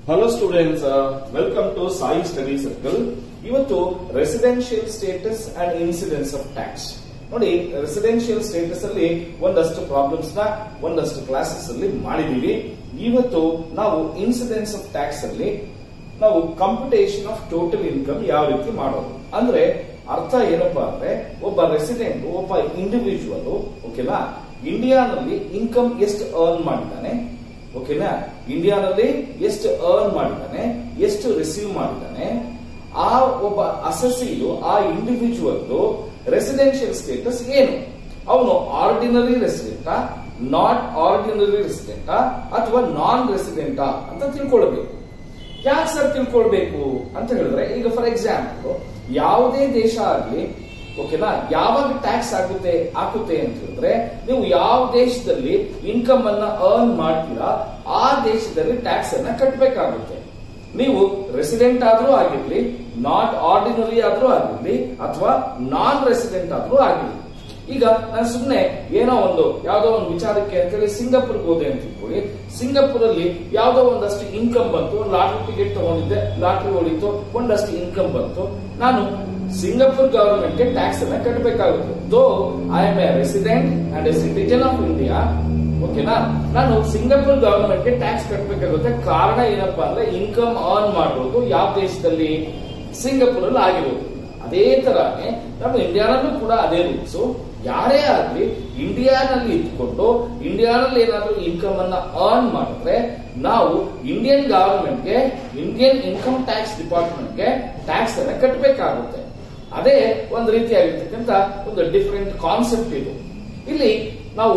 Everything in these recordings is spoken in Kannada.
Hello students, welcome to Sai Study Circle. ಇವತ್ತು residential status and incidence of tax ನೋಡಿ. ರೆಸಿಡೆನ್ಷಿಯಲ್ ಸ್ಟೇಟಸ್ ಅಲ್ಲಿ ಒಂದಷ್ಟು ಪ್ರಾಬ್ಲಮ್ಸ್ ನ ಒಂದಷ್ಟು ಕ್ಲಾಸಸ್ ಅಲ್ಲಿ ಮಾಡಿದೀವಿ. ಇವತ್ತು ನಾವು ಇನ್ಸಿಡೆನ್ಸ್ ಆಫ್ ಟ್ಯಾಕ್ಸ್ ಅಲ್ಲಿ ನಾವು ಕಂಪ್ಯೂಟೇಷನ್ ಆಫ್ ಟೋಟಲ್ ಇನ್ಕಮ್ ಯಾವ ರೀತಿ ಮಾಡೋದು ಅಂದ್ರೆ ಅರ್ಥ ಏನಪ್ಪಾ ಅಂದ್ರೆ ಒಬ್ಬ ರೆಸಿಡೆಂಟ್ ಒಬ್ಬ ಇಂಡಿವಿಜುವಲ್ ಓಕೆನಾ ಇಂಡಿಯಾನಲ್ಲಿ ಇನ್ಕಮ್ ಎಷ್ಟು ಅರ್ನ್ ಮಾಡಿದ್ದಾನೆ, ಓಕೆನಾ ಇಂಡಿಯಾನಲ್ಲಿ ಎಷ್ಟು ಅರ್ನ್ ಮಾಡಿದ್ದಾನೆ, ಎಷ್ಟು ರಿಸೀವ್ ಮಾಡಿದ್ದಾನೆ, ಆ ಒಬ್ಬ ಅಸೆಸಿಯು ಆ ಇಂಡಿವಿಜುವಲ್ ರೆಸಿಡೆನ್ಷಿಯಲ್ ಸ್ಟೇಟಸ್ ಏನು, ಅವನು ಆರ್ಡಿನರಿ ರೆಸಿಡೆಂಟಾ, ನಾಟ್ ಆರ್ಡಿನರಿ ರೆಸಿಡೆಂಟಾ ಅಥವಾ ನಾನ್ ರೆಸಿಡೆಂಟಾ ಅಂತ ತಿಳ್ಕೊಳ್ಬೇಕು. ಯಾಕೆ ಸರ್ ತಿಳ್ಕೊಳ್ಬೇಕು ಅಂತ ಹೇಳಿದ್ರೆ, ಈಗ ಫಾರ್ ಎಕ್ಸಾಂಪಲ್ ಯಾವುದೇ ದೇಶ ಆಗ್ಲಿ ಓಕೆನಾ ಯಾವಾಗ ಟ್ಯಾಕ್ಸ್ ಆಗುತ್ತೆ ಅಂತ ಹೇಳಿದ್ರೆ, ನೀವು ಯಾವ ದೇಶದಲ್ಲಿ ಇನ್ಕಮ್ ಅನ್ನ ಅರ್ನ್ ಮಾಡ್ತೀರಾ ಆ ದೇಶದಲ್ಲಿ ಟ್ಯಾಕ್ಸ್ ಅನ್ನ ಕಟ್ಟಬೇಕಾಗುತ್ತೆ. ನೀವು ರೆಸಿಡೆಂಟ್ ಆದ್ರೂ ಆಗಿರ್ಲಿ, ನಾಟ್ ಆರ್ಡಿನರಿ ಆದ್ರೂ ಆಗಿರ್ಲಿ ಅಥವಾ ನಾನ್ ರೆಸಿಡೆಂಟ್ ಆದ್ರೂ ಆಗಿರ್ಲಿ. ಈಗ ನಾನು ಸುಮ್ನೆ ಏನೋ ಯಾವ್ದೋ ಒಂದು ವಿಚಾರಕ್ಕೆ ಅಂತೇಳಿ ಸಿಂಗಾಪುರ್ಗೆ ಹೋದೆ ಅಂತ ತಿಳ್ಕೊಳ್ಳಿ. ಸಿಂಗಾಪುರ್ ಅಲ್ಲಿ ಯಾವ್ದೋ ಒಂದಷ್ಟು ಇನ್ಕಮ್ ಬಂತು, ಲಾಟರಿ ಟಿಕೆಟ್ ತಗೊಂಡಿದ್ದೆ, ಲಾಟರಿ ಹೊಡಿತು, ಒಂದಷ್ಟು ಇನ್ಕಮ್ ಬಂತು, ನಾನು ಸಿಂಗಾಪುರ್ ಗವರ್ಮೆಂಟ್ಗೆ ಟ್ಯಾಕ್ಸ್ ಅನ್ನ ಕಟ್ಟಬೇಕಾಗುತ್ತೆ. Though I am a resident and a citizen of India, ಓಕೆನಾ, ನಾನು ಸಿಂಗಾಪುರ್ ಗವರ್ಮೆಂಟ್ಗೆ ಟ್ಯಾಕ್ಸ್ ಕಟ್ಟಬೇಕಾಗುತ್ತೆ. ಕಾರಣ ಏನಪ್ಪಾ ಅಂದ್ರೆ ಇನ್ಕಮ್ ಅರ್ನ್ ಮಾಡೋದು ಯಾವ ದೇಶದಲ್ಲಿ, ಸಿಂಗಾಪುರ್ ಅಲ್ಲಿ ಆಗಿರೋದು. ಅದೇ ತರಾನೇ ನಮ್ಮ ಇಂಡಿಯಾನಲ್ಲೂ ಕೂಡ ಅದೇ ರೂಲ್ಸ್. ಯಾರೇ ಆಗ್ಲಿ ಇಂಡಿಯಾನಲ್ಲಿ ಇಟ್ಕೊಂಡು ಇಂಡಿಯಾನಲ್ಲಿ ಏನಾದ್ರೂ ಇನ್ಕಮ್ ಅನ್ನ ಅರ್ನ್ ಮಾಡಿದ್ರೆ ನಾವು ಇಂಡಿಯನ್ ಗವರ್ಮೆಂಟ್ಗೆ, ಇಂಡಿಯನ್ ಇನ್ಕಮ್ ಟ್ಯಾಕ್ಸ್ ಡಿಪಾರ್ಟ್ಮೆಂಟ್ಗೆ ಟ್ಯಾಕ್ಸ್ ಅನ್ನ ಕಟ್ಟಬೇಕಾಗುತ್ತೆ. ಅದೇ ಒಂದು ರೀತಿಯಾಗಿರ್ತಕ್ಕಂಥ ಒಂದು ಡಿಫರೆಂಟ್ ಕಾನ್ಸೆಪ್ಟ್ ಇದು. ಇಲ್ಲಿ ನಾವು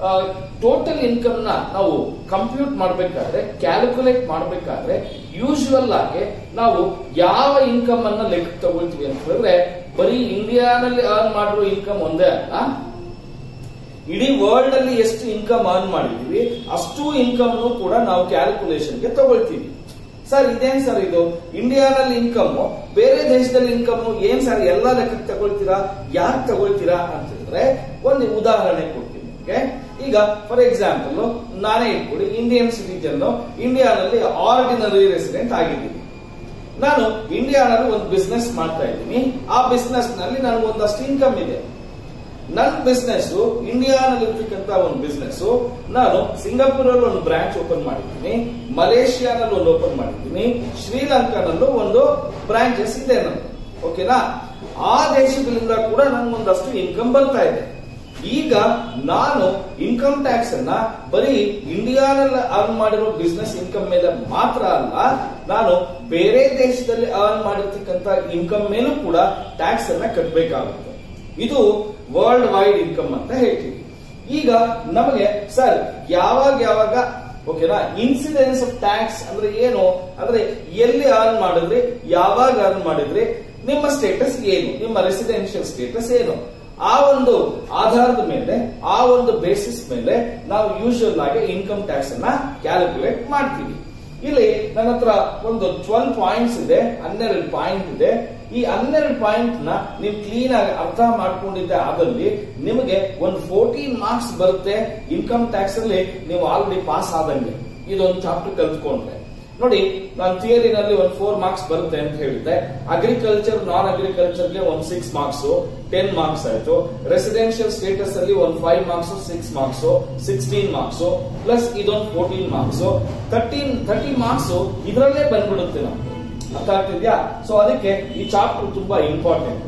ಟೋಟಲ್ ಇನ್ಕಮ್ ನ ನಾವು ಕಂಪ್ಯೂಟ್ ಮಾಡಬೇಕಾದ್ರೆ, ಕ್ಯಾಲ್ಕುಲೇಟ್ ಮಾಡಬೇಕಾದ್ರೆ ಯೂಶುವಲ್ ಆಗಿ ನಾವು ಯಾವ ಇನ್ಕಮ್ ಅನ್ನ ಲೆಕ್ಕ ತಗೊಳ್ತೀವಿ ಅಂತ ಹೇಳಿದ್ರೆ, ಬರೀ ಇಂಡಿಯಾನಲ್ಲಿ ಅರ್ನ್ ಮಾಡಿರೋ ಇನ್ಕಮ್ ಒಂದೇ ಅಲ್ಲ, ಇಡೀ ವರ್ಲ್ಡ್ ಅಲ್ಲಿ ಎಷ್ಟು ಇನ್ಕಮ್ ಅರ್ನ್ ಮಾಡಿದೀವಿ ಅಷ್ಟು ಇನ್ಕಮ್ ಕೂಡ ನಾವು ಕ್ಯಾಲ್ಕುಲೇಷನ್ಗೆ ತಗೊಳ್ತೀವಿ. ಸರ್ ಇದೇನ್ ಸರ್ ಇದು ಇಂಡಿಯಾನಲ್ಲಿ ಇನ್ಕಮ್, ಬೇರೆ ದೇಶದಲ್ಲಿ ಇನ್ಕಮ್ ಏನ್ ಸರ್ ಎಲ್ಲ ಲೆಕ್ಕಕ್ಕೆ ತಗೊಳ್ತೀರಾ, ಯಾಕೆ ತಗೊಳ್ತೀರಾ ಅಂತ ಹೇಳಿದ್ರೆ ಒಂದು ಉದಾಹರಣೆ ಕೊಡ್ತೀನಿ. ಈಗ ಫಾರ್ ಎಕ್ಸಾಂಪಲ್ ನಾನೇ ಇಟ್ಕೊಡಿ, ಇಂಡಿಯನ್ ಸಿಟಿಜನ್, ಇಂಡಿಯಾನಲ್ಲಿ ಆರ್ಡಿನರಿ ರೆಸಿಡೆಂಟ್ ಆಗಿದ್ದೀನಿ. ನಾನು ಇಂಡಿಯಾನಲ್ಲಿ ಒಂದು ಬಿಸ್ನೆಸ್ ಮಾಡ್ತಾ ಇದ್ದೀನಿ. ಆ ಬಿಸ್ನೆಸ್ ನಲ್ಲಿ ನನಗೆ ಒಂದಷ್ಟು ಇನ್ಕಮ್ ಇದೆ. ನನ್ನ ಬಿಸ್ನೆಸ್ ಇಂಡಿಯಾನಲ್ಲಿ ಇರ್ತಕ್ಕಂಥ ಒಂದು ಬಿಸ್ನೆಸ್, ನಾನು ಸಿಂಗಾಪುರ್ ಅಲ್ಲಿ ಒಂದು ಬ್ರಾಂಚ್ ಓಪನ್ ಮಾಡಿದ್ದೀನಿ, ಮಲೇಷಿಯಾನಲ್ಲಿ ಒಂದು ಓಪನ್ ಮಾಡಿದ್ದೀನಿ, ಶ್ರೀಲಂಕಾನಲ್ಲೂ ಒಂದು ಬ್ರಾಂಚಸ್ ಇದೆ ನಂದು, ಓಕೆನಾ. ಆ ದೇಶಗಳಿಂದ ಕೂಡ ನನಗೊಂದಷ್ಟು ಇನ್ಕಮ್ ಬರ್ತಾ ಇದೆ. ಈಗ ನಾನು ಇನ್ಕಮ್ ಟ್ಯಾಕ್ಸ್ ಅನ್ನ ಬರೀ ಇಂಡಿಯಾನಲ್ಲಿ ಅರ್ನ್ ಮಾಡಿರೋ ಬಿಸ್ನೆಸ್ ಇನ್ಕಮ್ ಮೇಲೆ ಮಾತ್ರ ಅಲ್ಲ, ನಾನು ಬೇರೆ ದೇಶದಲ್ಲಿ ಅರ್ನ್ ಮಾಡಿರ್ತಕ್ಕಂಥ ಇನ್ಕಮ್ ಮೇಲೂ ಕೂಡ ಟ್ಯಾಕ್ಸ್ ಅನ್ನ ಕಟ್ಟಬೇಕಾಗುತ್ತೆ. ಇದು ವರ್ಲ್ಡ್ ವೈಡ್ ಇನ್ಕಮ್ ಅಂತ ಹೇಳ್ತೀವಿ. ಈಗ ನಮಗೆ ಸರ್ ಯಾವಾಗ ಓಕೆನಾ ಇನ್ಸಿಡೆನ್ಸ್ ಆಫ್ ಟ್ಯಾಕ್ಸ್ ಅಂದ್ರೆ ಏನು ಅಂದ್ರೆ, ಎಲ್ಲಿ ಅರ್ನ್ ಮಾಡಿದ್ರಿ, ಯಾವಾಗ ಅರ್ನ್ ಮಾಡಿದ್ರಿ, ನಿಮ್ಮ ಸ್ಟೇಟಸ್ ಏನು, ನಿಮ್ಮ ರೆಸಿಡೆನ್ಷಿಯಲ್ ಸ್ಟೇಟಸ್ ಏನು, ಆ ಒಂದು ಆಧಾರದ ಮೇಲೆ, ಆ ಒಂದು ಬೇಸಿಸ್ ಮೇಲೆ ನಾವು ಯೂಶುವಲ್ ಆಗಿ ಇನ್ಕಮ್ ಟ್ಯಾಕ್ಸ್ ಅನ್ನ ಕ್ಯಾಲ್ಕುಲೇಟ್ ಮಾಡ್ತೀವಿ. ಇಲ್ಲಿ ನನ್ನ ಹತ್ರ ಒಂದು 12 ಪಾಯಿಂಟ್ಸ್ ಇದೆ, 12 ಪಾಯಿಂಟ್ ಇದೆ. ಈ 12 ಪಾಯಿಂಟ್ ನ ನೀವು ಕ್ಲೀನ್ ಆಗಿ ಅರ್ಥ ಮಾಡ್ಕೊಂಡಿದ್ದೆ ಆದಲ್ಲಿ ನಿಮಗೆ ಒಂದು 14 ಮಾರ್ಕ್ಸ್ ಬರುತ್ತೆ. ಇನ್ಕಮ್ ಟ್ಯಾಕ್ಸ್ ಅಲ್ಲಿ ನೀವು ಆಲ್ರೆಡಿ ಪಾಸ್ ಆದಂಗೆ ಇದೊಂದು ಚಾಪ್ಟರ್ ಕಲ್ತ್ಕೊಂಡ್ರೆ. ನೋಡಿ, ನಾನು ಥಿಯರಿನಲ್ಲಿ ಒಂದು 4 ಮಾರ್ಕ್ಸ್ ಬರುತ್ತೆ ಅಂತ ಹೇಳಿದ್ದೆ. ಅಗ್ರಿಕಲ್ಚರ್, ನಾನ್ ಅಗ್ರಿಕಲ್ಚರ್ಗೆ ಒಂದು 6 ಮಾರ್ಕ್ಸ್, 10 ಮಾರ್ಕ್ಸ್ ಆಯ್ತು. ರೆಸಿಡೆನ್ಷಿಯಲ್ ಸ್ಟೇಟಸ್ ಅಲ್ಲಿ ಒಂದು 5 ಮಾರ್ಕ್ಸ್, 6 ಮಾರ್ಕ್ಸ್, 16 ಮಾರ್ಕ್ಸ್ ಪ್ಲಸ್ ಇದೊಂದು 14 ಮಾರ್ಕ್ಸ್, 30 ಮಾರ್ಕ್ಸ್ ಇದರಲ್ಲೇ ಬಂದ್ಬಿಡುತ್ತೆ ನಮ್ಗೆ. ಅರ್ಥ ಆಗ್ತಿದ್ಯಾ? ಸೊ ಅದಕ್ಕೆ ಈ ಚಾಪ್ಟರ್ ತುಂಬಾ ಇಂಪಾರ್ಟೆಂಟ್.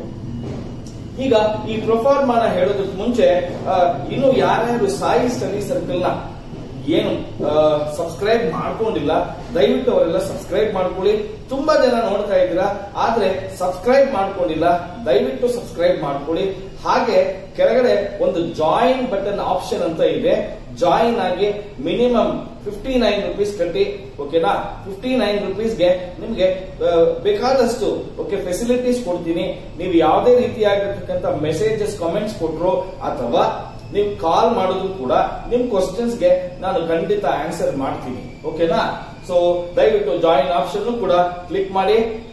ಈಗ ಈ ಪ್ರೊಫಾರ್ಮಾನ ಹೇಳೋದಕ್ಕೆ ಮುಂಚೆ ಇನ್ನು ಯಾರ್ಯಾರು ಸಾಯಿ ಸ್ಟಡಿ ಸರ್ಕಲ್ ನ ಏನು ಸಬ್ಸ್ಕ್ರೈಬ್ ಮಾಡ್ಕೊಂಡಿಲ್ಲ, ದಯವಿಟ್ಟು ಅವರೆಲ್ಲ ಸಬ್ಸ್ಕ್ರೈಬ್ ಮಾಡ್ಕೊಳ್ಳಿ. ತುಂಬಾ ಜನ ನೋಡ್ತಾ ಇದ್ದೀರಾ, ಆದ್ರೆ ಸಬ್ಸ್ಕ್ರೈಬ್ ಮಾಡ್ಕೊಂಡಿಲ್ಲ, ದಯವಿಟ್ಟು ಸಬ್ಸ್ಕ್ರೈಬ್ ಮಾಡ್ಕೊಳ್ಳಿ. ಹಾಗೆ ಕೆಳಗಡೆ ಒಂದು ಜಾಯಿನ್ ಬಟನ್ ಆಪ್ಷನ್ ಅಂತ ಇದೆ, ಜಾಯಿನ್ ಆಗಿ ಮಿನಿಮಮ್ 59 rupees ಕಟ್ಟಿ, ಓಕೆನಾ. 59 rupeesಗೆ ನಿಮ್ಗೆ ಬೇಕಾದಷ್ಟು ಓಕೆ ಫೆಸಿಲಿಟೀಸ್ ಕೊಡ್ತೀನಿ. ನೀವು ಯಾವುದೇ ರೀತಿಯಾಗಿರ್ತಕ್ಕಂಥ ಮೆಸೇಜಸ್, ಕಾಮೆಂಟ್ಸ್ ಕೊಟ್ರು ಅಥವಾ ನೀವು ಕಾಲ್ ಮಾಡೋದು ಕೂಡ ನಿಮ್ ಕ್ವಶನ್ಸ್ಗೆ ನಾನು ಖಂಡಿತ ಆನ್ಸರ್ ಮಾಡ್ತೀನಿ, ಓಕೆನಾ. ಸೊ ದಯವಿಟ್ಟು ಜಾಯಿನ್ ಆಪ್ಷನ್ ಕೂಡ ಕ್ಲಿಕ್ ಮಾಡಿ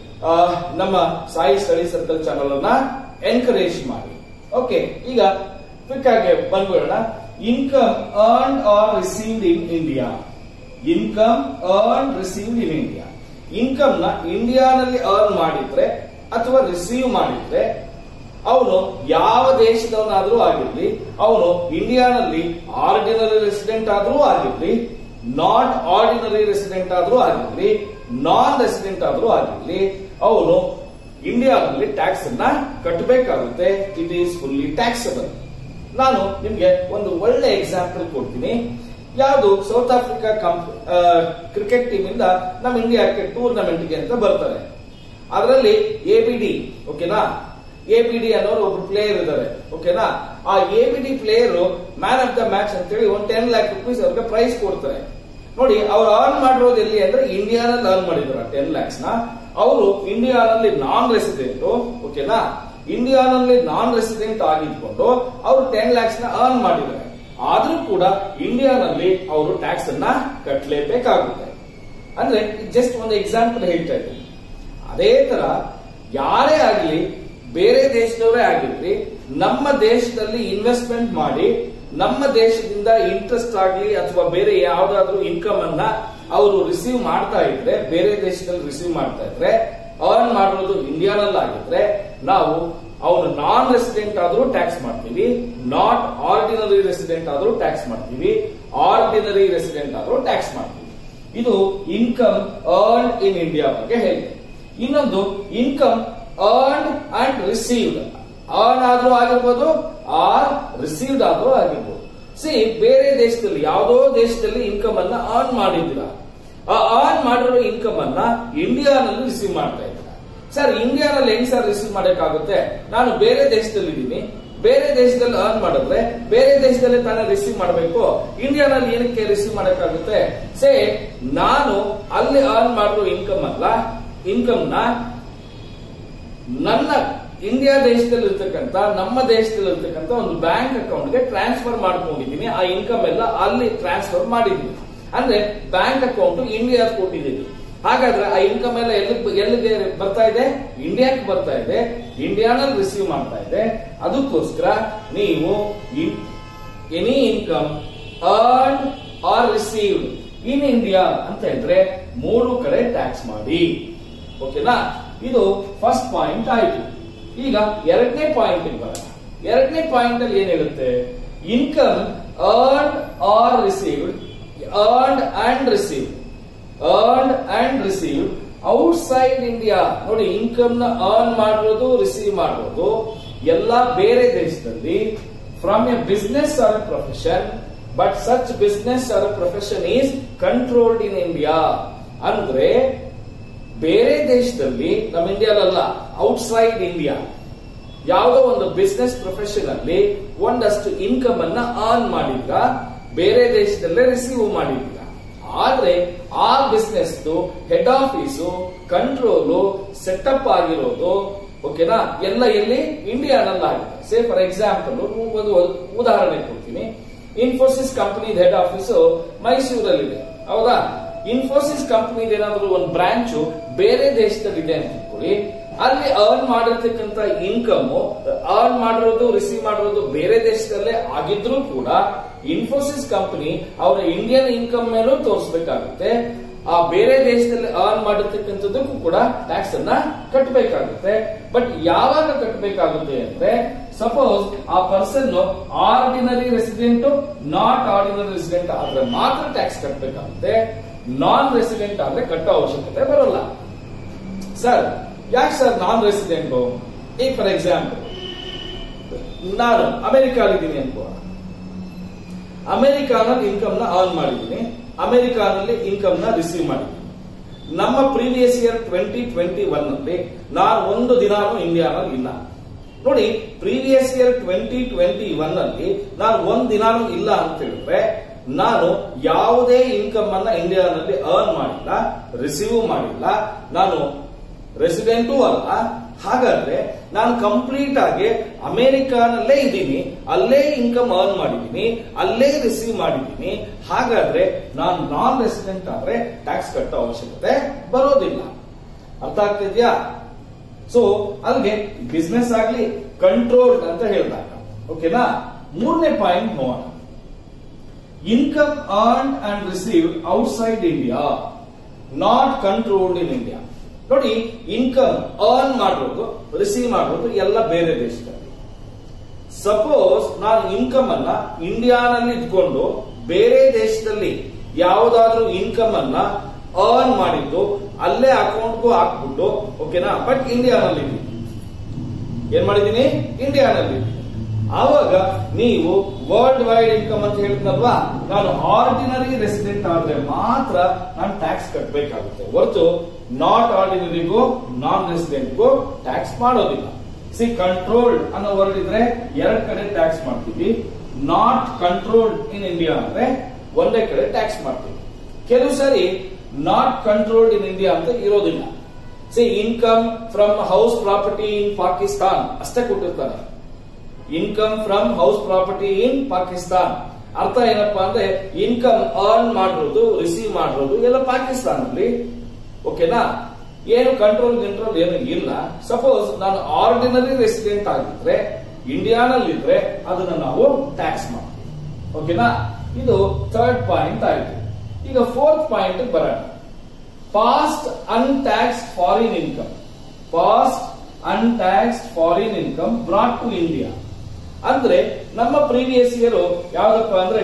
ನಮ್ಮ ಸಾಯಿ ಸ್ಟಡಿ ಸರ್ಕಲ್ ಚಾನಲ್ ಅನ್ನ ಎನ್ಕರೇಜ್ ಮಾಡಿ. ಓಕೆ, ಈಗ ಕ್ವಿಕ್ ಆಗಿ ಬಂದ್ಬಿಡೋಣ. Income earned or received in India. Income earn received in India. Income ನ ಇಂಡಿಯಾನಲ್ಲಿ ಅರ್ನ್ ಮಾಡಿದ್ರೆ ಅಥವಾ ರಿಸೀವ್ ಮಾಡಿದ್ರೆ ಅವನು ಯಾವ ದೇಶದವನಾದ್ರೂ ಆಗಿರ್ಲಿ, ಅವನು ಇಂಡಿಯಾನಲ್ಲಿ ಆರ್ಡಿನರಿ ರೆಸಿಡೆಂಟ್ ಆದ್ರೂ ಆಗಿರ್ಲಿ, ನಾಟ್ ಆರ್ಡಿನರಿ ರೆಸಿಡೆಂಟ್ ಆದ್ರೂ ಆಗಿರ್ಲಿ, ನಾನ್ ರೆಸಿಡೆಂಟ್ ಆದ್ರೂ ಆಗಿರ್ಲಿ, ಅವನು ಇಂಡಿಯಾದಲ್ಲಿ ಟ್ಯಾಕ್ಸ್ ಅನ್ನ ಕಟ್ಟಬೇಕಾಗುತ್ತೆ. It is fully taxable. ನಾನು ನಿಮ್ಗೆ ಒಂದು ಒಳ್ಳೆ ಎಕ್ಸಾಂಪಲ್ ಕೊಡ್ತೀನಿ. ಯಾವುದು ಸೌತ್ ಆಫ್ರಿಕಾ ಕ್ರಿಕೆಟ್ ಟೀಮ್ ಇಂದ ನಮ್ಮ ಇಂಡಿಯಾಕ್ಕೆ ಟೂರ್ನಮೆಂಟ್ಗೆ ಅಂತ ಬರ್ತಾರೆ. ಅದರಲ್ಲಿ ಎಬಿಡಿ, ಓಕೆನಾ, ಎಬಿಡಿ ಅನ್ನೋರು ಒಬ್ರು ಪ್ಲೇಯರ್ ಇದ್ದಾರೆ, ಓಕೆನಾ. ಆ ABD player man of the match ಅಂತೇಳಿ ಒಂದು 10 lakhs rupees ಅವ್ರಿಗೆ ಪ್ರೈಸ್ ಕೊಡ್ತಾರೆ. ನೋಡಿ, ಅವ್ರು ಅರ್ನ್ ಮಾಡಿರೋದು ಎಲ್ಲಿ ಅಂದ್ರೆ ಇಂಡಿಯಾನಲ್ಲಿ ಅರ್ನ್ ಮಾಡಿದ್ರು 10 lakhs ನ. ಅವರು ಇಂಡಿಯಾನಲ್ಲಿ ನಾನ್ ರೆಸಿಡೆಂಟ್, ಓಕೆನಾ, ಇಂಡಿಯಾನಲ್ಲಿ ನಾನ್ ರೆಸಿಡೆಂಟ್ ಆಗಿದ್ಕೊಂಡು ಅವರು 10 lakhs ನ ಅರ್ನ್ ಮಾಡಿದ್ದಾರೆ. ಆದ್ರೂ ಕೂಡ ಇಂಡಿಯಾನಲ್ಲಿ ಅವರು ಟ್ಯಾಕ್ಸ್ ಅನ್ನ ಕಟ್ಟಲೇಬೇಕಾಗುತ್ತೆ. ಅಂದ್ರೆ ಜಸ್ಟ್ ಒಂದು ಎಕ್ಸಾಂಪಲ್ ಹೇಳ್ತಾ ಇದ್ದೀನಿ. ಅದೇ ತರ ಯಾರೇ ಆಗಲಿ, ಬೇರೆ ದೇಶದವರೇ ಆಗಿರ್ಲಿ, ನಮ್ಮ ದೇಶದಲ್ಲಿ ಇನ್ವೆಸ್ಟ್ಮೆಂಟ್ ಮಾಡಿ ನಮ್ಮ ದೇಶದಿಂದ ಇಂಟ್ರೆಸ್ಟ್ ಆಗಲಿ ಅಥವಾ ಬೇರೆ ಯಾವ್ದಾದ್ರು ಇನ್ಕಮ್ ಅನ್ನ ಅವರು ರಿಸೀವ್ ಮಾಡ್ತಾ ಇದ್ರೆ, ಬೇರೆ ದೇಶದಲ್ಲಿ ರಿಸೀವ್ ಮಾಡ್ತಾ ಇದ್ರೆ, ಅರ್ನ್ ಮಾಡಿರೋದು ಇಂಡಿಯಾನಲ್ಲಿ ಆಗಿದ್ರೆ, ನಾವು ಅವನು ನಾನ್ ರೆಸಿಡೆಂಟ್ ಆದ್ರೂ ಟ್ಯಾಕ್ಸ್ ಮಾಡ್ತೀವಿ, ನಾಟ್ ಆರ್ಡಿನರಿ ರೆಸಿಡೆಂಟ್ ಆದ್ರೂ ಟ್ಯಾಕ್ಸ್ ಮಾಡ್ತೀವಿ, ಆರ್ಡಿನರಿ ರೆಸಿಡೆಂಟ್ ಆದ್ರೂ ಟ್ಯಾಕ್ಸ್ ಮಾಡ್ತೀವಿ. ಇದು ಇನ್ಕಮ್ ಅರ್ನ್ ಇನ್ ಇಂಡಿಯಾ ಬಗ್ಗೆ ಹೇಳಿದೆ. ಇನ್ನೊಂದು income earn and received. Earn ಆದ್ರೂ ಆಗಿರ್ಬೋದು, ಆರ್ ರಿಸೀವ್ಡ್ ಆದ್ರೂ ಆಗಿರ್ಬೋದು. ಬೇರೆ ದೇಶದಲ್ಲಿ, ಯಾವುದೋ ದೇಶದಲ್ಲಿ ಇನ್ಕಮ್ ಅನ್ನ ಅರ್ನ್ ಮಾಡಿದ್ದೀರಾ, ಆ ಅರ್ನ್ ಮಾಡಿರೋ ಇನ್ಕಮ್ ಅನ್ನ ಇಂಡಿಯಾನಲ್ಲಿ ರಿಸೀವ್ ಮಾಡ್ತಾ ಇದ್ದೀರಾ. ಸರ್, ಇಂಡಿಯಾನಲ್ಲಿ ಹೆಂಗ್ ಸರ್ ರಿಸೀವ್ ಮಾಡಕ್ಕಾಗುತ್ತೆ? ನಾನು ಬೇರೆ ದೇಶದಲ್ಲಿ ಇದ್ದೀನಿ, ಬೇರೆ ದೇಶದಲ್ಲಿ ಅರ್ನ್ ಮಾಡಿದ್ರೆ ಬೇರೆ ದೇಶದಲ್ಲಿ ತಾನೇ ರಿಸೀವ್ ಮಾಡಬೇಕು, ಇಂಡಿಯಾನಲ್ಲಿ ಏನಕ್ಕೆ ರಿಸೀವ್ ಮಾಡಕ್ಕಾಗುತ್ತೆ? ನಾನು ಅಲ್ಲಿ ಅರ್ನ್ ಮಾಡಿರೋ ಇನ್ಕಮ್ ನ ನನ್ನ ಇಂಡಿಯಾ ದೇಶದಲ್ಲಿ ಇರ್ತಕ್ಕಂಥ, ನಮ್ಮ ದೇಶದಲ್ಲಿ ಇರ್ತಕ್ಕಂಥ ಒಂದು ಬ್ಯಾಂಕ್ ಅಕೌಂಟ್ಗೆ ಟ್ರಾನ್ಸ್ಫರ್ ಮಾಡ್ಕೊಂಡಿದ್ದೀನಿ. ಆ ಇನ್ಕಮ್ ಎಲ್ಲ ಅಲ್ಲಿ ಟ್ರಾನ್ಸ್ಫರ್ ಮಾಡಿದ್ದೀನಿ. ಅಂದ್ರೆ ಬ್ಯಾಂಕ್ ಅಕೌಂಟ್ ಇಂಡಿಯಾ ಕೊಟ್ಟಿದ್ದೀನಿ. ಹಾಗಾದ್ರೆ ಆ ಇನ್ಕಮ್ ಎಲ್ಲ ಎಲ್ಲಿಗೆ ಬರ್ತಾ ಇದೆ? ಇಂಡಿಯಾಕ್ಕೆ ಬರ್ತಾ ಇದೆ, ಇಂಡಿಯಾನಲ್ಲಿ ರಿಸೀವ್ ಮಾಡ್ತಾ ಇದೆ. ಅದಕ್ಕೋಸ್ಕರ ನೀವು any income earned or received in India ಅಂತ ಇದ್ರೆ 3 ಕಡೆ ಟ್ಯಾಕ್ಸ್ ಮಾಡಿ, ಓಕೆನಾ. ಇದು ಫಸ್ಟ್ ಪಾಯಿಂಟ್ ಆಯ್ತು. ಈಗ ಎರಡನೇ ಪಾಯಿಂಟ್ ಬರೋಣ. ಎರಡನೇ ಪಾಯಿಂಟ್ ಅಲ್ಲಿ ಏನ್ ಹೇಳುತ್ತೆ? Income earned or received, earned and received outside India. ನೋಡಿ, ಇನ್ಕಮ್ ನ ಅರ್ನ್ ಮಾಡಿರೋದು, ರಿಸೀವ್ ಮಾಡಿರೋದು ಎಲ್ಲ ಬೇರೆ ದೇಶದಲ್ಲಿ, from a business or a profession, but such business or a profession is controlled in India. ಅಂದ್ರೆ ಬೇರೆ ದೇಶದಲ್ಲಿ, ನಮ್ಮ ಇಂಡಿಯಾದಲ್ಲ, ಔಟ್ಸೈಡ್ ಇಂಡಿಯಾ ಯಾವುದೋ ಒಂದು ಬಿಸ್ನೆಸ್ ಪ್ರೊಫೆಷನ್ ಅಲ್ಲಿ ಒಂದಷ್ಟು ಇನ್ಕಮ್ ಅನ್ನ ಅರ್ನ್ ಮಾಡಿದ್ರ, ಬೇರೆ ದೇಶದಲ್ಲೇ ರಿಸೀವ್ ಮಾಡಿದ್ರ. ಆದ್ರೆ ಆ business head office, control, setup ಆಗಿರೋದು, ಓಕೆನಾ, ಎಲ್ಲ ಎಲ್ಲಿ? ಇಂಡಿಯಾನಲ್ಲಾಗಿದೆ. ಫಾರ್ ಎಕ್ಸಾಂಪಲ್ ಒಂದು ಉದಾಹರಣೆ ಕೊಡ್ತೀನಿ. ಇನ್ಫೋಸಿಸ್ ಕಂಪನಿ ಹೆಡ್ ಆಫೀಸು ಮೈಸೂರಲ್ಲಿದೆ, ಹೌದಾ? ಇನ್ಫೋಸಿಸ್ ಕಂಪನಿ ಏನಾದ್ರು ಒಂದು ಬ್ರಾಂಚ್ ಬೇರೆ ದೇಶದಲ್ಲಿದೆ ಅಂತ ತಿಳ್ಕೊಳ್ಳಿ. ಅಲ್ಲಿ ಅರ್ನ್ ಮಾಡಿರ್ತಕ್ಕಂಥ ಇನ್ಕಮ್, ಅರ್ನ್ ಮಾಡಿರೋದು, ರಿಸೀವ್ ಮಾಡಿರೋದು ಬೇರೆ ದೇಶದಲ್ಲೇ ಆಗಿದ್ರೂ ಕೂಡ ಇನ್ಫೋಸಿಸ್ ಕಂಪನಿ ಅವರ ಇಂಡಿಯನ್ ಇನ್ಕಮ್ ಮೇಲೂ ತೋರಿಸಬೇಕಾಗುತ್ತೆ. ಆ ಬೇರೆ ದೇಶದಲ್ಲಿ ಅರ್ನ್ ಮಾಡಿರ್ತಕ್ಕಂಥದ್ದಕ್ಕೂ ಕೂಡ ಟ್ಯಾಕ್ಸ್ ಅನ್ನ ಕಟ್ಟಬೇಕಾಗುತ್ತೆ. ಬಟ್ ಯಾವಾಗ ಕಟ್ಟಬೇಕಾಗುತ್ತೆ ಅಂದ್ರೆ, ಸಪೋಸ್ ಆ person ordinary resident, not ordinary resident ಆದ್ರೆ ಮಾತ್ರ ಟ್ಯಾಕ್ಸ್ ಕಟ್ಟಬೇಕಾಗುತ್ತೆ. ನಾನ್ ರೆಸಿಡೆಂಟ್ ಆದ್ರೆ ಕಟ್ಟೋ ಅವಶ್ಯಕತೆ ಬರೋಲ್ಲ. ಸರ್, ಯಾಕೆ ಸರ್ ನಾನ್ ರೆಸಿಡೆಂಟ್? ಈಗ ಫಾರ್ ಎಕ್ಸಾಂಪಲ್ ನಾನು ಅಮೆರಿಕಾಲಿದ್ದೀನಿ ಅನ್ಕೋ, ಅಮೆರಿಕಾನಲ್ಲಿ ಇನ್ಕಮ್ ನ ಅರ್ನ್ ಮಾಡಿದ್ದೀನಿ, ಅಮೆರಿಕಾನಲ್ಲಿ ಇನ್ಕಮ್ ನ ರಿಸೀವ್ ಮಾಡಿದ್ದೀನಿ. ನಮ್ಮ ಪ್ರೀವಿಯಸ್ ಇಯರ್ 2021 ನಲ್ಲಿ ನಾನು ಒಂದು ದಿನಾನು ಇಂಡಿಯಾನಲ್ಲಿ ಇಲ್ಲ. ನೋಡಿ, ಪ್ರೀವಿಯಸ್ ಇಯರ್ 2021 ನಲ್ಲಿ ನಾನು ಒಂದ್ ದಿನಾನು ಇಲ್ಲ ಅಂತ ಹೇಳಿದ್ರೆ, ನಾನು ಯಾವುದೇ ಇನ್ಕಮ್ ಅನ್ನ ಇಂಡಿಯಾನಲ್ಲಿ ಅರ್ನ್ ಮಾಡಿಲ್ಲ, ರಿಸೀವ್ ಮಾಡಿಲ್ಲ, ನಾನು ರೆಸಿಡೆಂಟೂ ಅಲ್ಲ. ಹಾಗಾದ್ರೆ ನಾನು ಕಂಪ್ಲೀಟ್ ಆಗಿ ಅಮೆರಿಕಾನಲ್ಲೇ ಇದ್ದೀನಿ, ಅಲ್ಲೇ ಇನ್ಕಮ್ ಅರ್ನ್ ಮಾಡಿದ್ದೀನಿ, ಅಲ್ಲೇ ರಿಸೀವ್ ಮಾಡಿದ್ದೀನಿ. ಹಾಗಾದ್ರೆ ನಾನು ನಾನ್ ರೆಸಿಡೆಂಟ್ ಆದ್ರೆ ಟ್ಯಾಕ್ಸ್ ಕಟ್ಟೋ ಅವಶ್ಯಕತೆ ಬರೋದಿಲ್ಲ. ಅರ್ಥ ಆಗ್ತಿದ್ಯಾ? ಸೊ ಅಲ್ಲಿಗೆ ಬಿಸ್ನೆಸ್ ಆಗ್ಲಿ ಕಂಟ್ರೋಲ್ಡ್ ಅಂತ ಹೇಳಿದಾಗ, ಓಕೆನಾ. ಮೂರನೇ ಪಾಯಿಂಟ್ ನೋಡೋಣ. Income earned and received outside India, not controlled in India. ನೋಡಿ, ಇನ್ಕಮ್ ಅರ್ನ್ ಮಾಡೋದು, ರಿಸೀವ್ ಮಾಡೋದು ಎಲ್ಲ ಬೇರೆ ದೇಶದಲ್ಲಿ. ಸಪೋಸ್ ನಾನು ಇನ್ಕಮ್ ಅನ್ನ ಇಂಡಿಯಾನಲ್ಲಿ ಇಟ್ಕೊಂಡು ಬೇರೆ ದೇಶದಲ್ಲಿ ಯಾವುದಾದ್ರೂ ಇನ್ಕಮ್ ಅನ್ನ ಅರ್ನ್ ಮಾಡಿದ್ದು ಅಲ್ಲೇ ಅಕೌಂಟ್ಗೂ ಹಾಕ್ಬಿಟ್ಟು, ಓಕೆನಾ, ಬಟ್ ಇಂಡಿಯಾನಲ್ಲಿ ಏನ್ ಮಾಡಿದೀನಿ, ಇಂಡಿಯಾನಲ್ಲಿ. ಆವಾಗ ನೀವು ವರ್ಲ್ಡ್ ವೈಡ್ ಇನ್ಕಮ್ ಅಂತ ಹೇಳಿದ್ನಲ್ವಾ, ನಾನು ಆರ್ಡಿನರಿ ರೆಸಿಡೆಂಟ್ ಆದ್ರೆ ಮಾತ್ರ ನಾನು ಟ್ಯಾಕ್ಸ್ ಕಟ್ಟಬೇಕಾಗುತ್ತೆ, ಹೊರತು ನಾಟ್ ಆರ್ಡಿನರಿಗೂ ನಾನ್ ರೆಸಿಡೆಂಟ್ಗೂ ಟ್ಯಾಕ್ಸ್ ಮಾಡೋದಿಲ್ಲ. ಸಿ, ಕಂಟ್ರೋಲ್ಡ್ ಅನ್ನೋ ವರ್ಡ್ ಇದ್ರೆ ಎರಡ್ ಕಡೆ ಟ್ಯಾಕ್ಸ್ ಮಾಡ್ತೀವಿ, ನಾಟ್ ಕಂಟ್ರೋಲ್ಡ್ ಇನ್ ಇಂಡಿಯಾ ಅಂದ್ರೆ ಒಂದೇ ಕಡೆ ಟ್ಯಾಕ್ಸ್ ಮಾಡ್ತೀವಿ. ಕೆಲವು ಸಾರಿ ನಾಟ್ ಕಂಟ್ರೋಲ್ಡ್ ಇನ್ ಇಂಡಿಯಾ ಅಂತ ಇರೋದಿಲ್ಲ. See, income from house property in Pakistan ಅಷ್ಟೇ ಕೊಟ್ಟಿರ್ತಾನೆ, income from house property in Pakistan. ಅರ್ಥ ಏನಪ್ಪಾ ಅಂದ್ರೆ ಇನ್ಕಮ್ ಅರ್ನ್ ಮಾಡಿರೋದು, ರಿಸೀವ್ ಮಾಡಿರೋದು ಎಲ್ಲ ಪಾಕಿಸ್ತಾನಲ್ಲಿ, ಓಕೆನಾ, ಏನು ಕಂಟ್ರೋಲ್ ಏನು ಇಲ್ಲ. ಸಪೋಸ್ ನಾನು ಆರ್ಡಿನರಿ ರೆಸಿಡೆಂಟ್ ಆಗಿದ್ರೆ ಇಂಡಿಯಾನಲ್ಲಿದ್ರೆ ಅದನ್ನ ನಾವು ಟ್ಯಾಕ್ಸ್ ಮಾಡ್ತೀವಿ, ಓಕೆನಾ. ಇದು ಥರ್ಡ್ ಪಾಯಿಂಟ್ ಆಯ್ತು. ಈಗ ಫೋರ್ತ್ ಪಾಯಿಂಟ್ ಬರೋಣ. Past untaxed foreign income, past untaxed foreign income brought to India. ಅಂದ್ರೆ ನಮ್ಮ ಪ್ರೀವಿಯಸ್ ಇಯರ್ ಯಾವ್ದಪ್ಪ ಅಂದ್ರೆ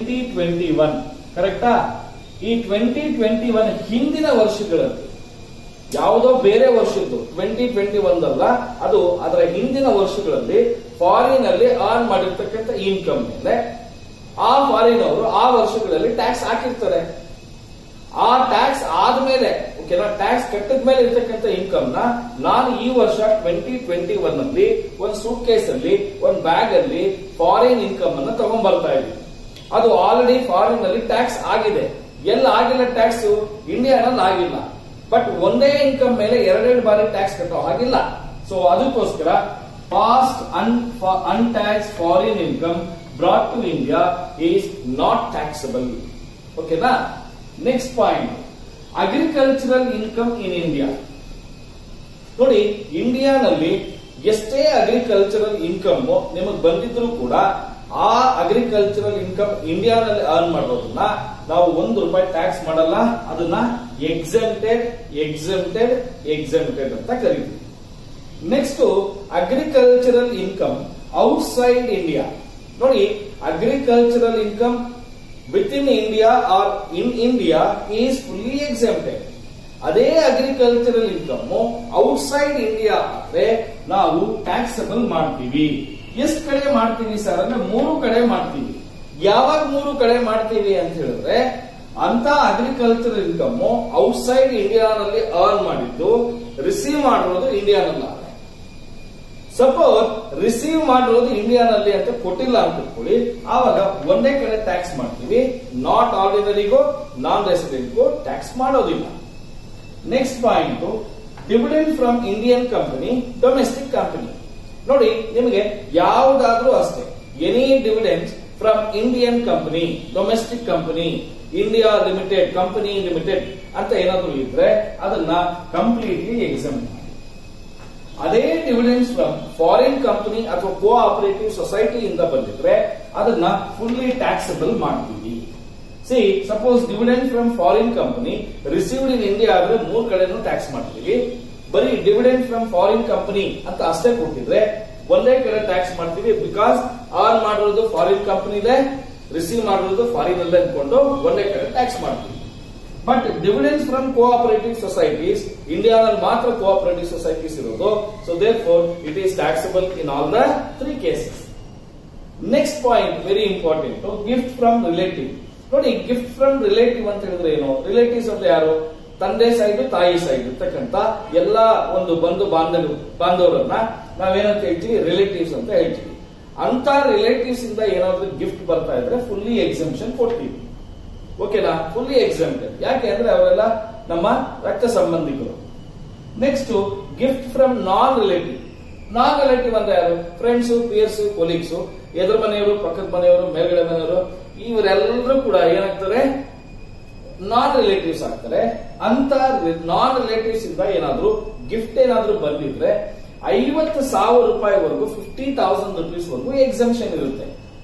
2021, ಕರೆಕ್ಟಾ. ಈ 2021 ಹಿಂದಿನ ವರ್ಷಗಳಲ್ಲಿ ಯಾವುದೋ ಬೇರೆ ವರ್ಷದ್ದು 2021 ಅಲ್ಲ, ಅದು ಅದರ ಹಿಂದಿನ ವರ್ಷಗಳಲ್ಲಿ ಫಾರಿನ್ ಅಲ್ಲಿ ಅರ್ನ್ ಮಾಡಿರ್ತಕ್ಕಂಥ ಇನ್ಕಮ್ ಮೇಲೆ ಆ ಫಾರಿನ್ ಅವರು ಆ ವರ್ಷಗಳಲ್ಲಿ ಟ್ಯಾಕ್ಸ್ ಹಾಕಿರ್ತಾರೆ. ಆ ಟ್ಯಾಕ್ಸ್ ಆದ್ಮೇಲೆ, ಓಕೆನಾ, ಟ್ಯಾಕ್ಸ್ ಕಟ್ಟಿದ ಮೇಲೆ ಇರ್ತಕ್ಕಂಥ ಇನ್ಕಮ್ ನ ನಾನು ಈ ವರ್ಷ 2021 ಅಲ್ಲಿ ಒಂದು ಸೂಟ್ ಕೇಸ್ ಅಲ್ಲಿ, ಒಂದು ಬ್ಯಾಗ್ ಅಲ್ಲಿ ಫಾರಿನ್ ಇನ್ಕಮ್ ಅನ್ನ ತಗೊಂಡ್ ಬರ್ತಾ ಇದ್ದೀನಿ. ಅದು ಆಲ್ರೆಡಿ ಫಾರಿನ್ ಅಲ್ಲಿ ಟ್ಯಾಕ್ಸ್ ಆಗಿದೆ. ಎಲ್ಲ ಆಗಿಲ್ಲ ಟ್ಯಾಕ್ಸ್, ಇಂಡಿಯಾನಲ್ಲಿ ಆಗಿಲ್ಲ. ಬಟ್ ಒಂದೇ ಇನ್ಕಮ್ ಮೇಲೆ ಎರಡೆರಡು ಬಾರಿ ಟ್ಯಾಕ್ಸ್ ಕಟ್ಟೋ ಹಾಗಿಲ್ಲ. ಸೊ ಅದಕ್ಕೋಸ್ಕರ past untaxed foreign income brought to India is not taxable, ಓಕೆನಾ. Next point, agricultural income in India. ನೋಡಿ, ಇಂಡಿಯಾನಲ್ಲಿ ಎಷ್ಟೇ ಅಗ್ರಿಕಲ್ಚರಲ್ ಇನ್ಕಮ್ ನಿಮಗೆ ಬಂದಿದ್ರು ಕೂಡ ಆ ಅಗ್ರಿಕಲ್ಚರಲ್ ಇನ್ಕಮ್ ಇಂಡಿಯಾನಲ್ಲಿ ಅರ್ನ್ ಮಾಡೋದನ್ನ ನಾವು ₹1 ಟ್ಯಾಕ್ಸ್ ಮಾಡಲ್ಲ, ಅದನ್ನ ಎಕ್ಸೆಂಪ್ಟೆಡ್ ಎಕ್ಸೆಂಪ್ಟೆಡ್ ಎಕ್ಸೆಂಪ್ಟೆಡ್ ಅಂತ ಕರೀತೀವಿ. Next, agricultural income outside India. ನೋಡಿ, agricultural income within India or in India is fully exempted. ಅದೇ ಅಗ್ರಿಕಲ್ಚರಲ್ ಇನ್ಕಮ್ ಔಟ್ಸೈಡ್ ಇಂಡಿಯಾ ಆದ್ರೆ ನಾವು ಟ್ಯಾಕ್ಸಬಲ್ ಮಾಡ್ತೀವಿ. ಎಷ್ಟು ಕಡೆ ಮಾಡ್ತೀವಿ ಸರ್ ಅಂದ್ರೆ 3 ಕಡೆ ಮಾಡ್ತೀವಿ. ಯಾವಾಗ 3 ಕಡೆ ಮಾಡ್ತೀವಿ ಅಂತ ಹೇಳಿದ್ರೆ, ಅಂತ ಅಗ್ರಿಕಲ್ಚರಲ್ ಇನ್ಕಮ್ ಔಟ್ಸೈಡ್ ಇಂಡಿಯಾನಲ್ಲಿ ಅರ್ನ್ ಮಾಡಿದ್ದು ರಿಸೀವ್ ಮಾಡಿರೋದು ಇಂಡಿಯಾನಲ್ಲ. ಸಪೋಸ್ ರಿಸೀವ್ ಮಾಡಿರೋದು ಇಂಡಿಯಾನಲ್ಲಿ ಅಂತ ಕೊಟ್ಟಿಲ್ಲ ಅಂತ ತಿಳ್ಕೊಳ್ಳಿ, ಆವಾಗ ಒಂದೇ ಕಡೆ ಟ್ಯಾಕ್ಸ್ ಮಾಡ್ತೀವಿ, ನಾಟ್ ಆರ್ಡಿನರಿಗೂ ನಾನ್ ರೆಸಿಡೆಂಟ್ಗೂ ಟ್ಯಾಕ್ಸ್ ಮಾಡೋದಿಲ್ಲ. Next point, dividend from Indian company domestic company. ನೋಡಿ, ನಿಮಗೆ ಯಾವುದಾದ್ರೂ ಅಷ್ಟೇ, any dividends from Indian company, domestic company, India limited, company limited ಅಂತ ಏನಾದ್ರು ಇದ್ರೆ ಅದನ್ನ ಕಂಪ್ಲೀಟ್ಲಿ ಎಕ್ಸೆಂಪ್ಟ್ ಮಾಡಿ. ಅದೇ ಡಿವಿಡೆಂಡ್ಸ್ ಫ್ರಮ್ ಫಾರಿನ್ ಕಂಪನಿ ಅಥವಾ ಕೋಆಪರೇಟಿವ್ ಸೊಸೈಟಿ ಇಂದ ಬಂದಿದ್ರೆ ಅದನ್ನ ಫುಲ್ಲಿ ಟ್ಯಾಕ್ಸಬಲ್ ಮಾಡ್ತೀವಿ. See, suppose dividend from foreign company received in India ಆದ್ರೆ 3 ಕಡೆನೂ ಟ್ಯಾಕ್ಸ್ ಮಾಡ್ತೀವಿ. ಬರೀ ಡಿವಿಡೆಂಡ್ ಫ್ರಮ್ ಫಾರಿನ್ ಕಂಪನಿ ಅಂತ ಅಷ್ಟೇ ಕೊಟ್ಟಿದ್ರೆ ಒಂದೇ ಕಡೆ ಟ್ಯಾಕ್ಸ್ ಮಾಡ್ತೀವಿ, ಬಿಕಾಸ್ ಅರ್ನ್ ಮಾಡಿರೋದು ಫಾರಿನ್ ಕಂಪನಿಲೇ, ರಿಸೀವ್ ಮಾಡಿರೋದು ಫಾರಿನ್ ಅಲ್ಲೇ ಅಂದ್ಕೊಂಡು ಒಂದೇ ಕಡೆ ಟ್ಯಾಕ್ಸ್ ಮಾಡ್ತೀವಿ. But dividends from cooperative societies, ಇಂಡಿಯಾದಲ್ಲಿ ಮಾತ್ರ ಕೋಆಪರೇಟಿವ್ ಸೊಸೈಟೀಸ್ ಇರೋದು. So therefore it is taxable in all the 3 cases. Next point very important, gift from relative. ನೋಡಿ, ಗಿಫ್ಟ್ ಫ್ರಮ್ ರಿಲೇಟಿವ್ ಅಂತ ಹೇಳಿದ್ರೆ ಏನು? ರಿಲೇಟಿವ್ಸ್ ಅಂದ್ರೆ ಯಾರು? ತಂದೆ ಸೈಡ್, ತಾಯಿ ಸೈಡ್ ಇರ್ತಕ್ಕಂತ ಎಲ್ಲ ಒಂದು ಬಂಧು ಬಾಂಧವರನ್ನ ನಾವೇನಂತ ಹೇಳ್ತೀವಿ? ರಿಲೇಟಿವ್ಸ್ ಅಂತ ಹೇಳ್ತೀವಿ. ಅಂತ ರಿಲೇಟಿವ್ಸ್ ಇಂದ ಏನಾದ್ರು ಗಿಫ್ಟ್ ಬರ್ತಾ ಇದ್ರೆ ಫುಲ್ಲಿ ಎಕ್ಸೆಂಪ್ಷನ್ ಕೊಡ್ತೀವಿ, ಓಕೆನಾ, ಫುಲ್ಲಿ ಎಕ್ಸೆಂಪ್ಟೆಡ್. ಯಾಕೆ ಅಂದ್ರೆ ಅವರೆಲ್ಲ ನಮ್ಮ ರಕ್ತ ಸಂಬಂಧಿಕರು. Next, gift from non relative. Non relative ಅಂದ್ರೆ ಯಾರು? ಫ್ರೆಂಡ್ಸ್, ಪಿಯರ್ಸ್, ಕೊಲೀಗ್ಸ್, ಎದುರು ಮನೆಯವರು, ಪಕ್ಕದ ಮನೆಯವರು, ಮೇಲ್ಗಡೆ ಮನೆಯವರು, ಇವರೆಲ್ಲರೂ ಕೂಡ ಏನಾಗ್ತಾರೆ? ನಾನ್ ರಿಲೇಟಿವ್ಸ್ ಆಗ್ತಾರೆ. ಅಂತ ನಾನ್ ರಿಲೇಟಿವ್ಸ್ ಇಂದ ಏನಾದ್ರು ಗಿಫ್ಟ್ ಏನಾದ್ರು ಬಂದಿದ್ರೆ ₹50,000 50,000 ರೂಪೀಸ್ ವರೆಗೂ ಎಕ್ಸೆಂಪ್ಷನ್ ಇರುತ್ತೆ.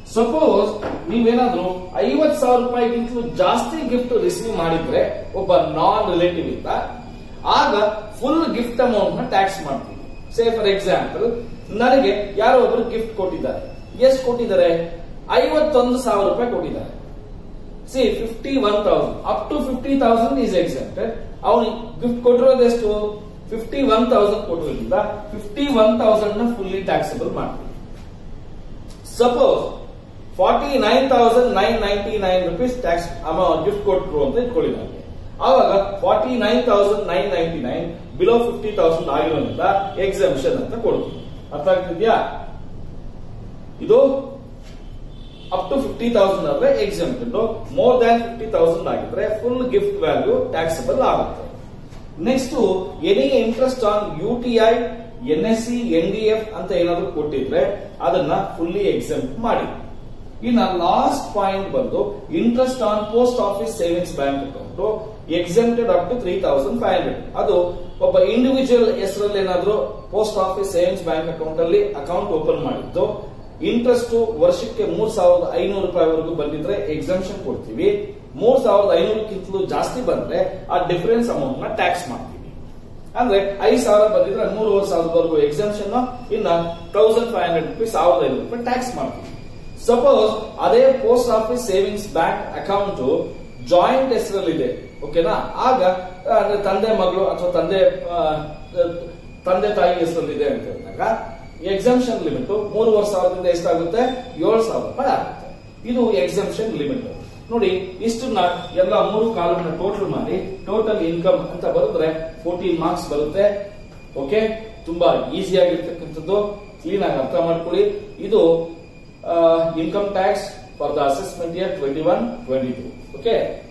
ಸಪೋಸ್ ನೀವೇನಾದ್ರೂ 50,000 ರೂಪಾಯಿಗಿಂತಲೂ ಜಾಸ್ತಿ ಗಿಫ್ಟ್ ರಿಸೀವ್ ಮಾಡಿದ್ರೆ ಒಬ್ಬ ನಾನ್ ರಿಲೇಟಿವ್ ಇಂದ, ಆಗ ಫುಲ್ ಗಿಫ್ಟ್ ಅಮೌಂಟ್ ನ ಟ್ಯಾಕ್ಸ್ ಮಾಡ್ತೀವಿ. ಸೇ ಫಾರ್ ಎಕ್ಸಾಂಪಲ್, ನನಗೆ ಯಾರೋ ಒಬ್ರು ಗಿಫ್ಟ್ ಕೊಟ್ಟಿದ್ದಾರೆ. ಎಷ್ಟು ಕೊಟ್ಟಿದ್ದಾರೆ? 51,000 ರೂಪಾಯಿ ಕೊಟ್ಟಿದ್ದಾರೆ. See 51,000 up to 50,000 is exempted. ಅವನು ಗಿಫ್ಟ್ ಕೊಟ್ಟಿರೋದೆಷ್ಟು? 51,000 ಕೊಟ್ಟಿರೋದ್ರಿಂದ 51,000 ನ ಫುಲ್ಲಿ ಟ್ಯಾಕ್ಸಬಲ್ ಮಾಡ್ತೀವಿ. Suppose 49,999 rupees tax amount gift ಕೊಟ್ಟರು ಅಂತ ಇಟ್ಕೊಳ್ಳಿ ನನಗೆ. ಆವಾಗ 49,999 ಬಿಲೋ 50,000 ಆಗಿರೋದ್ರಿಂದ ಎಕ್ಸೆಂಪ್ಷನ್ ಅಂತ ಕೊಡ್ತೀವಿ. ಅರ್ಥ ಆಗ್ತಿದ್ಯಾ? ಇದು ಅಪ್ ಟು 50,000 ಆದ್ರೆ ಎಕ್ಸೆಂಪ್ಟೆಡ್, ಮೋರ್ ದ್ಯಾನ್ 50,000 ಆಗಿದ್ರೆ ಫುಲ್ ಗಿಫ್ಟ್ ವ್ಯಾಲ್ಯೂ ಟ್ಯಾಕ್ಸಬಲ್ ಆಗುತ್ತೆ. Next, any interest on UTI, NSC, NDF ಅಂತ ಏನಾದ್ರು ಕೊಟ್ಟಿದ್ರೆ ಅದನ್ನ ಫುಲ್ಲಿ ಎಕ್ಸೆಂಪ್ಟ್ ಮಾಡಿ. ಇನ್ನು ಲಾಸ್ಟ್ ಪಾಯಿಂಟ್ ಬಂದು interest on post office savings bank account exempted up to 3,500. ಅದು ಒಬ್ಬ ಇಂಡಿವಿಜುವಲ್ ಹೆಸರಲ್ಲಿ ಏನಾದ್ರು post office savings bank account ಅಲ್ಲಿ ಅಕೌಂಟ್ ಓಪನ್ ಮಾಡಿದ್ದು, ಇಂಟ್ರೆಸ್ಟ್ ವರ್ಷಕ್ಕೆ 3,500 ರೂಪಾಯಿವರೆಗೂ ಬಂದಿದ್ರೆ ಎಕ್ಸೆಂಪ್ಷನ್ ಕೊಡ್ತೀವಿ. 3,500ಕ್ಕಿಂತಲೂ ಜಾಸ್ತಿ ಬಂದ್ರೆ ಆ ಡಿಫರೆನ್ಸ್ ಅಮೌಂಟ್ ನ ಟ್ಯಾಕ್ಸ್ ಮಾಡ್ತೀವಿ. ಅಂದ್ರೆ 5,000 ಬಂದಿದ್ರೆ 3,500ವರೆಗೂ ಎಕ್ಸೆಂಪ್ಷನ್, ಇನ್ನ 1,500 ರೂಪಾಯಿ 1,500 ರೂಪಾಯಿ ಟ್ಯಾಕ್ಸ್ ಮಾಡ್ತೀವಿ. ಸಪೋಸ್ ಅದೇ post office savings bank account joint ಹೆಸರಲ್ಲಿದೆ, ಓಕೆನಾ? ಆಗ ತಂದೆ ಮಗಳು ಅಥವಾ ತಂದೆ ತಾಯಿ ಹೆಸರಲ್ಲಿದೆ ಅಂತ ಹೇಳಿದಾಗ ಎಕ್ಸೆಂಪ್ಷನ್ ಲಿಮಿಟ್ 3,500ದಿಂದ ಎಷ್ಟಾಗುತ್ತೆ? 7,000 ರೂಪಾಯಿ ಆಗುತ್ತೆ. ಇದು ಎಕ್ಸೆಂಪ್ಷನ್ ಲಿಮಿಟ್. ನೋಡಿ, ಇಷ್ಟನ್ನ ಎಲ್ಲ 3 ಕಾಲಮ್ನ ಟೋಟಲ್ ಮಾಡಿ ಟೋಟಲ್ ಇನ್ಕಮ್ ಅಂತ ಬರೆದ್ರೆ 14 ಮಾರ್ಕ್ಸ್ ಬರುತ್ತೆ. ಓಕೆ, ತುಂಬಾ ಈಸಿ ಆಗಿರ್ತಕ್ಕಂಥದ್ದು, ಕ್ಲೀನ್ ಆಗಿ ಅರ್ಥ ಮಾಡ್ಕೊಳ್ಳಿ. ಇದು income tax for the assessment year 21-22. Okay.